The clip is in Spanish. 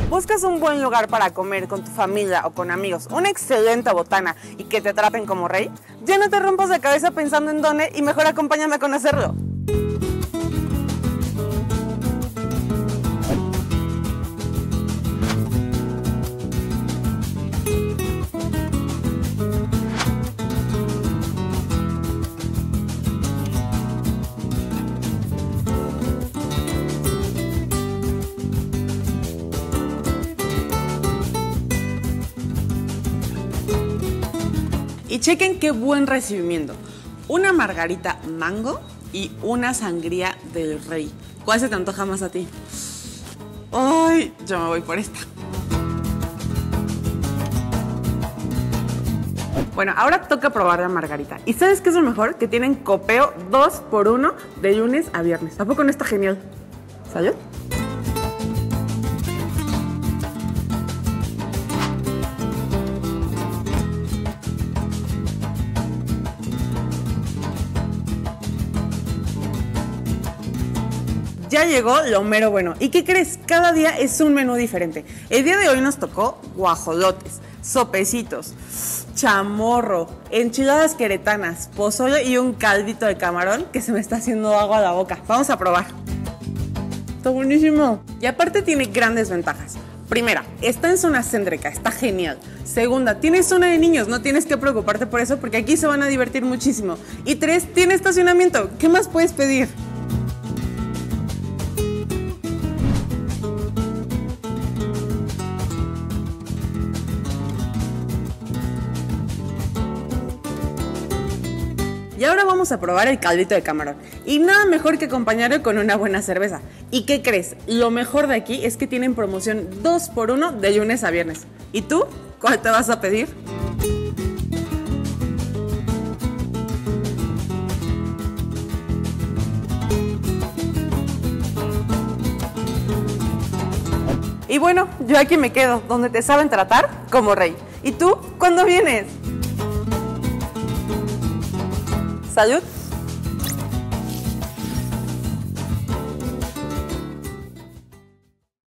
¿Buscas un buen lugar para comer con tu familia o con amigos, una excelente botana y que te traten como rey? Ya no te rompas de cabeza pensando en dónde y mejor acompáñame a conocerlo. Y chequen qué buen recibimiento. Una margarita mango y una sangría del rey. ¿Cuál se te antoja más a ti? Ay, yo me voy por esta. Bueno, ahora toca probar la margarita. ¿Y sabes qué es lo mejor? Que tienen copeo 2x1 de lunes a viernes. ¿A poco no está genial? ¿Salud? Ya llegó lo mero bueno. ¿Y qué crees? Cada día es un menú diferente. El día de hoy nos tocó guajolotes, sopecitos, chamorro, enchiladas queretanas, pozole y un caldito de camarón que se me está haciendo agua a la boca. Vamos a probar. Está buenísimo. Y aparte tiene grandes ventajas. Primera, está en zona céntrica, está genial. Segunda, tiene zona de niños, no tienes que preocuparte por eso porque aquí se van a divertir muchísimo. Y 3, tiene estacionamiento. ¿Qué más puedes pedir? Y ahora vamos a probar el caldito de camarón. Y nada mejor que acompañarlo con una buena cerveza. ¿Y qué crees? Lo mejor de aquí es que tienen promoción 2x1 de lunes a viernes. ¿Y tú? ¿Cuál te vas a pedir? Y bueno, yo aquí me quedo, donde te saben tratar como rey. ¿Y tú? ¿Cuándo vienes? ¡Salud!